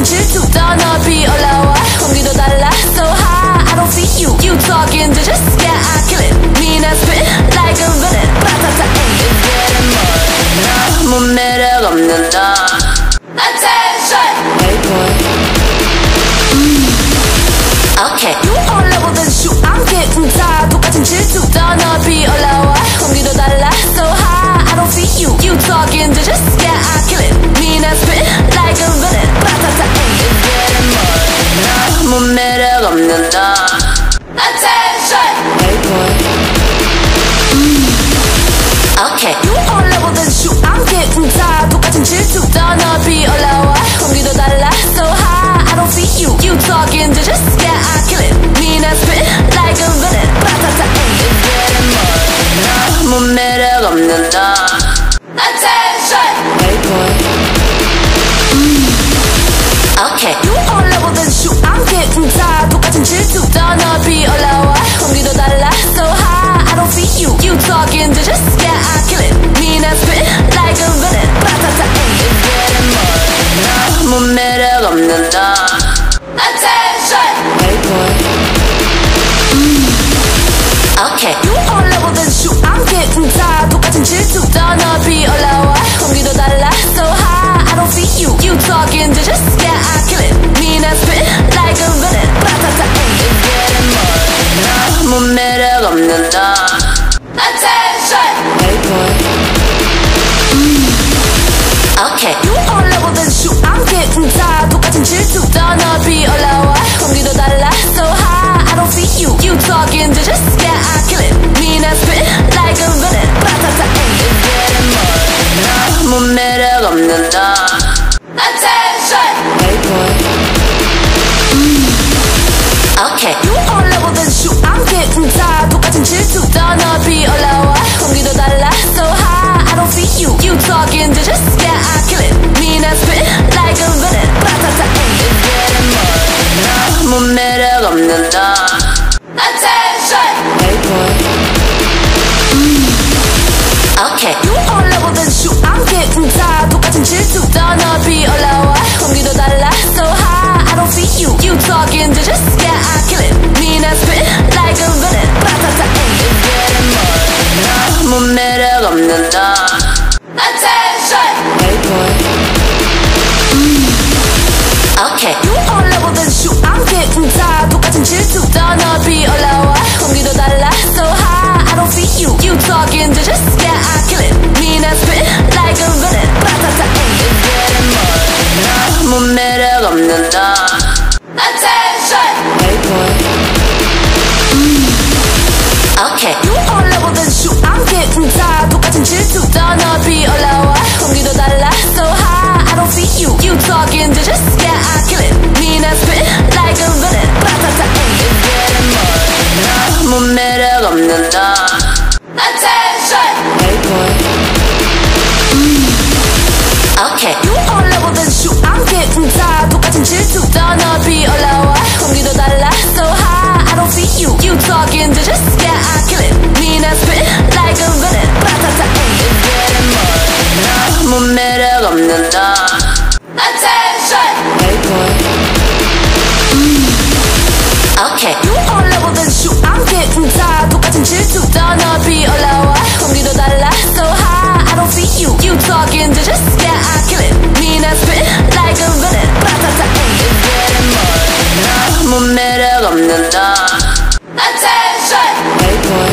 질투가 높이 올라와 공기도 달라 so high I don't feel you You talking to just yeah I kill it mean I spit like a villain 라타타 it's getting more 너무 매력 없는 너 Attention Hey boy Okay You all over the shoot I'm getting tired 똑같은 질투가 높이 올라와 공기도 달라 so high I don't feel you You talking to just yeah I kill it mean I spit like a villain 라타타 it's getting more 너무 매력 없는 너 Attention Hey boy Okay You all over the shoot I'm getting tired 똑같은 질투가 높이 올라와 공기도 달라 so high I don't feel you You talking to just yeah I kill it mean I spit like a villain 라타타 it's getting more 너무 매력 없는 너 Attention Hey boy Okay You all over the shoot I'm getting tired 똑같은 질투가 높이 올라와 공기도 달라 so high I don't feel you You talking to just yeah I kill it mean I spit like a villain 라타타 it's getting more 너무 매력 없는 너 Attention Hey boy Okay You all over the shoot I'm getting tired 똑같은 질투가 높이 올라와 공기도 달라 so high I don't feel you You talking to just yeah I kill it mean I spit like a villain 라타타 it's getting more 너무 매력 없는 너 Attention Hey boy Okay You all over the shoot I'm getting tired 똑같은 질투가 높이 올라와 공기도 달라 so high I don't feel you You talking to just yeah I kill it mean I spit like a villain 라타타 it's getting more 너무 매력 없는 너 Attention Hey boy Okay You all over the shoot I'm getting tired 똑같은 질투가 높이 올라와 공기도 달라 so high I don't feel you You talking to just yeah I kill it mean I spit like a villain 라타타 it's getting more 너무 매력 없는 너 Attention Hey boy Okay You all over the shoot I'm getting tired 똑같은 질투가 높이 올라와 공기도 달라 so high I don't feel you You talking to just yeah I kill it mean I spit like a villain 라타타 it's getting more 너무 매력 없는 너 Attention Hey boy Okay You all over the shoot I'm getting tired 똑같은 질투가 높이 올라와 공기도 달라 so high I don't feel you You talking to just yeah I kill it mean I spit like a villain 라타타 it's getting more 너무 매력 없는 너 Attention Hey boy Okay You all over the shoot I'm getting tired 똑같은 질투가 높이 올라와 공기도 달라 so high I don't feel you You talking to just yeah I kill it mean I spit like a villain 라타타 it's getting more 너무 매력 없는 너 Attention Hey boy Okay You all over the shoot I'm getting tired 똑같은 질투가 높이 올라와 공기도 달라 so high I don't feel you You talking to just yeah I kill it mean I spit like a villain 라타타 it's getting more 너무 매력 없는 너 Attention Hey boy Okay You all over the shoot I'm getting tired 똑같은 질투가 높이 올라와 공기도 달라 so high I don't feel you You talking to just yeah I kill it mean I spit like a villain 라타타 it's getting more 너무 매력 없는 너 Attention Hey boy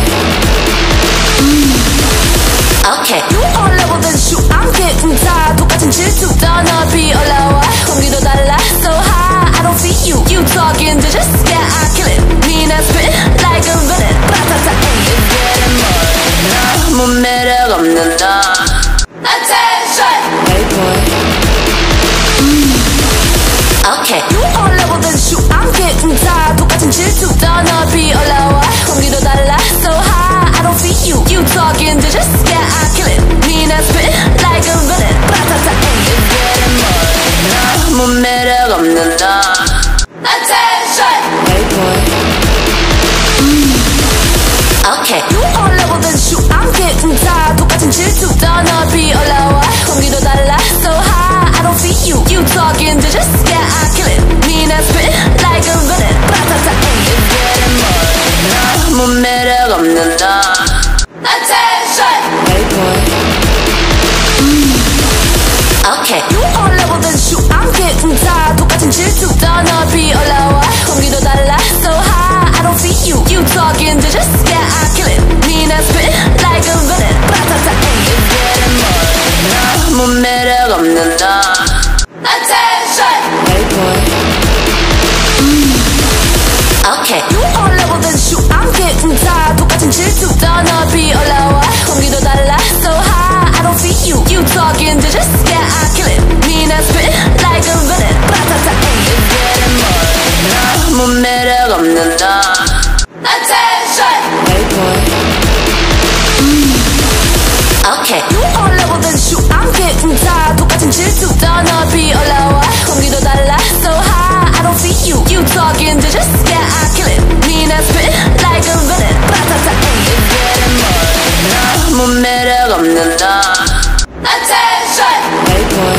Okay You all over the shoot I'm getting tired 똑같은 질투가 높이 올라와 공기도 달라 so high I don't feel you You talking to just yeah I kill it mean I spit like a villain 라타타 it's getting more 너무 매력 없는 너 Attention Hey boy Okay You all over the shoot I'm getting tired 똑같은 질투가 높이 올라와 공기도 달라 so high I don't feel you You talking to just yeah I kill it mean I spit like a villain 라타타 it's getting more 너무 매력 없는 너 Attention Hey boy Okay You all over the shoot I'm getting tired 똑같은 질투가 높이 올라와 공기도 달라 so high I don't feel you You talking to just yeah I Okay, you on level then shoot. I'm getting tired. 똑같은 질투 더 높이 올라와. 공기도 달라 so high. I don't feel you. You talking to just yeah I kill it. mean I spit like a villain. Ratata ain't it's getting more. 너무 매력 없는 너. Attention. Hey boy. Okay, you on level then shoot. I'm getting tired. 똑같은 질투 더 높이 올라와. 공기도 달라 so high. I don't feel you. You talking to just yeah I kill it. mean I spit like a villain. Ratata ain't it's getting more. 너무 매력 없는 너. Attention. Hey boy. Okay, you on level then shoot. I'm getting tired. 똑같은 질투 더 높이 올라와. 공기도 달라 so high. I don't feel you. You talking to just yeah I kill it. mean I spit like a villain. Ratata ain't it's getting more. 너무 매력 없는 너. Attention. Hey boy.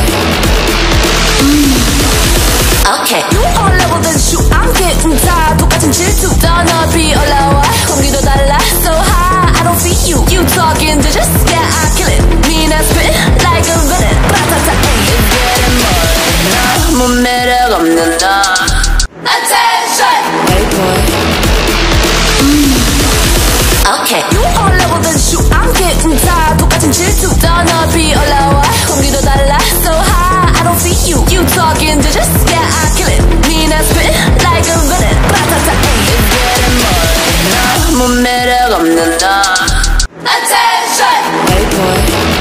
Okay, you on level then shoot. I'm getting tired. 똑같은 질투 더 높이 올라와. 공기도 달라 so high. I don't feel you. You talking to just yeah I kill it. mean I spit like a villain. Ratata ain't it's getting more. 너무 매력 없는 너. Attention. Hey boy. Okay, you on level then shoot. I'm getting tired. 똑같은 질투 더 높이 올라와. 공기도 달라 so high. I don't feel you. You talking to just yeah I kill it. mean I spit like a villain. Ratata ain't it's getting more. 너무 매력 없는 너. Attention. Hey boy.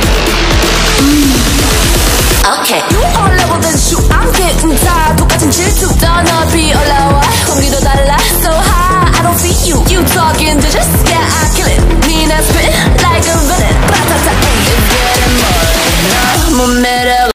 Okay, you on level then shoot. I'm getting tired. 똑같은 질투 더 높이 올라와. 공기도 달라 so high. I don't feel you. You talking to just yeah I kill it. mean I spit like a villain. Ratata ain't it's getting more. 너무 매력